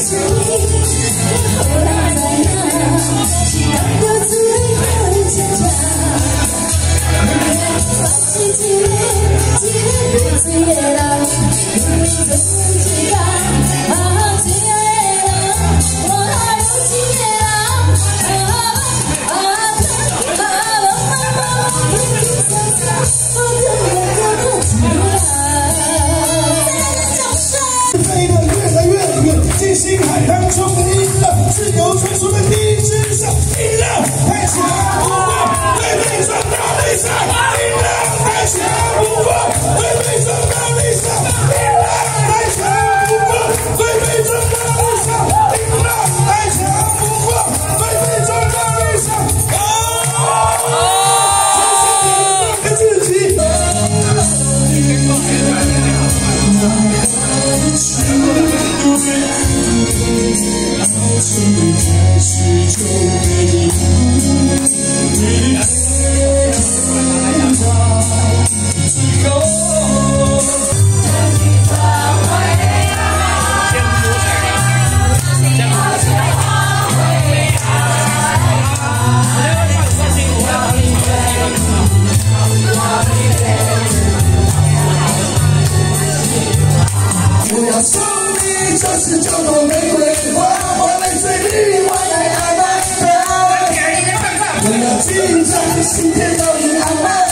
星海当中的音乐，自由传说的地之上，音量太强不过，会被撞到地上；音量太强不过，会被撞到地上；音量太强不过，会被撞到地上；音量太强不过，会被撞到地上。做自己。开始就给你，你爱最后。我要送你这是叫做玫瑰花，花蕾最丽，我爱爱爱爱。我要紧张，心跳到你安排。